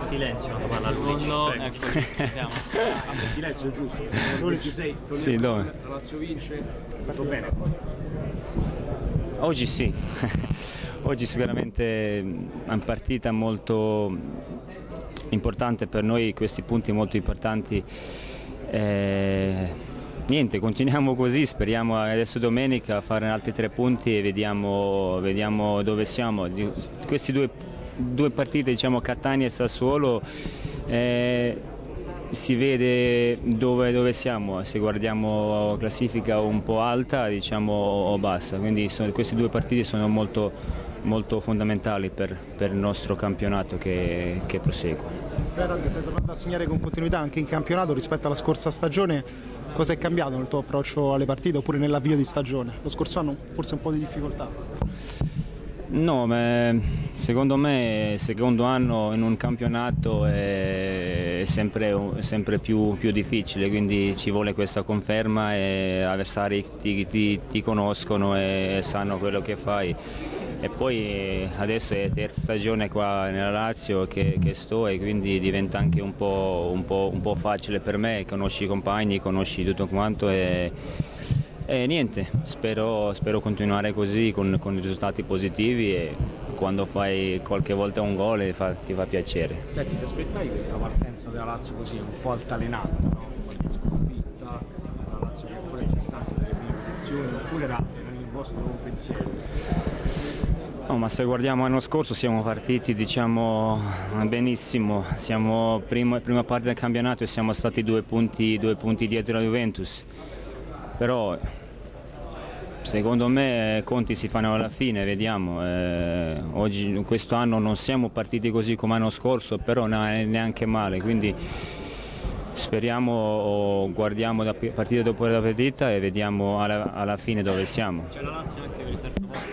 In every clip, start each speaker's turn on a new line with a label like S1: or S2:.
S1: silenzio quando parla
S2: secondo,
S1: Luigi.
S2: siamo.
S3: Silenzio giusto. Dove ci sei?
S4: Sì, dove?
S3: La Lazio vince. Fatto bene.
S4: Oggi sì. Oggi sicuramente è una partita molto importante per noi, questi punti molto importanti. Niente, continuiamo così, speriamo adesso domenica a fare altri 3 punti e vediamo dove siamo. Questi due partite, diciamo Catania e Sassuolo, si vede dove siamo, se guardiamo classifica un po' alta, diciamo, o bassa, quindi queste 2 partite sono molto fondamentali per il nostro campionato che prosegue.
S3: Sei tornato a segnare con continuità anche in campionato rispetto alla scorsa stagione. Cosa è cambiato nel tuo approccio alle partite oppure nell'avvio di stagione? Lo scorso anno forse un po' di difficoltà.
S4: No, ma secondo me il secondo anno in un campionato è sempre più difficile, quindi ci vuole questa conferma e gli avversari ti conoscono e sanno quello che fai. E poi adesso è terza stagione qua nella Lazio che sto e quindi diventa anche un po' facile per me, conosci i compagni, conosci tutto quanto e niente, spero continuare così con risultati positivi e quando fai qualche volta un gol ti fa piacere.
S3: Senti, ti aspettavi questa partenza della Lazio così un po' altalenante, no? Qualche sconfitta, la Lazio che ancora è gestante delle prime posizioni, oppure era il vostro pensiero?
S4: No, ma se guardiamo l'anno scorso siamo partiti, diciamo, benissimo, siamo prima parte del campionato e siamo stati 2 punti dietro la Juventus, però secondo me conti si fanno alla fine, vediamo. Oggi, quest'anno non siamo partiti così come l'anno scorso, però neanche male, quindi speriamo, guardiamo la partita dopo la partita e vediamo alla fine dove siamo.
S1: C'è la Lazio anche per il terzo posto.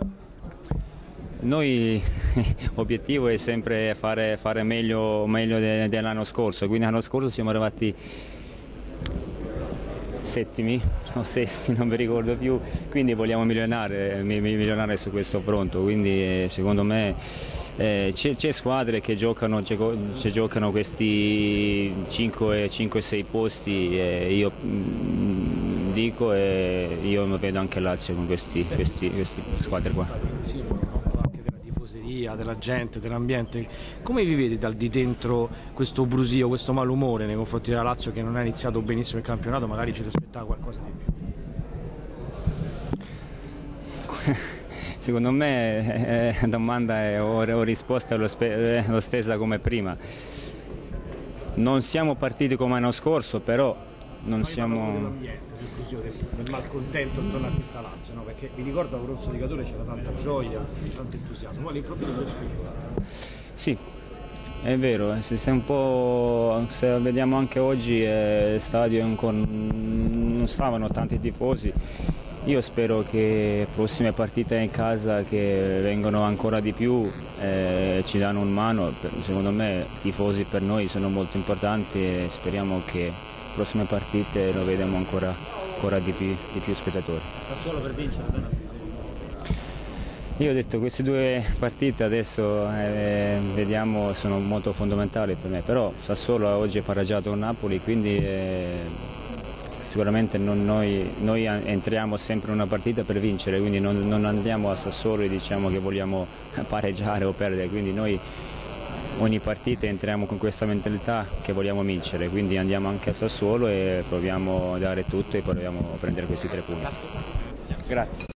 S4: Noi l'obiettivo è sempre fare meglio dell'anno scorso, quindi l'anno scorso siamo arrivati settimi o sesti, non mi ricordo più, quindi vogliamo migliorare su questo fronte, quindi secondo me c'è squadre che giocano questi 5-6 posti e io dico e io mi vedo anche Lazio con queste squadre qua.
S3: Della gente, dell'ambiente, come vi vedi dal di dentro questo brusio, questo malumore nei confronti della Lazio che non ha iniziato benissimo il campionato, magari ci si aspettava qualcosa di più?
S4: Secondo me la domanda o risposta è lo stessa come prima. Non siamo partiti come l'anno scorso, però non siamo...
S3: del malcontento intorno a questa Lazio, no? Perché mi ricordo a Oronzo di Catone c'era tanta gioia, tanto entusiasmo, ma all'improvviso si è spento.
S4: Sì, è vero, se vediamo anche oggi il stadio non stavano tanti tifosi. Io spero che prossime partite in casa che vengono ancora di più ci danno un mano. Secondo me i tifosi per noi sono molto importanti e speriamo che prossime partite lo vediamo ancora di più spettatori.
S1: Sassuolo per vincere?
S4: Io ho detto queste 2 partite adesso vediamo sono molto fondamentali per me, però Sassuolo oggi ha pareggiato con Napoli, quindi sicuramente noi entriamo sempre in una partita per vincere, quindi non andiamo a Sassuolo e diciamo che vogliamo pareggiare o perdere, quindi noi ogni partita entriamo con questa mentalità che vogliamo vincere, quindi andiamo anche a Sassuolo e proviamo a dare tutto e proviamo a prendere questi 3 punti. Grazie.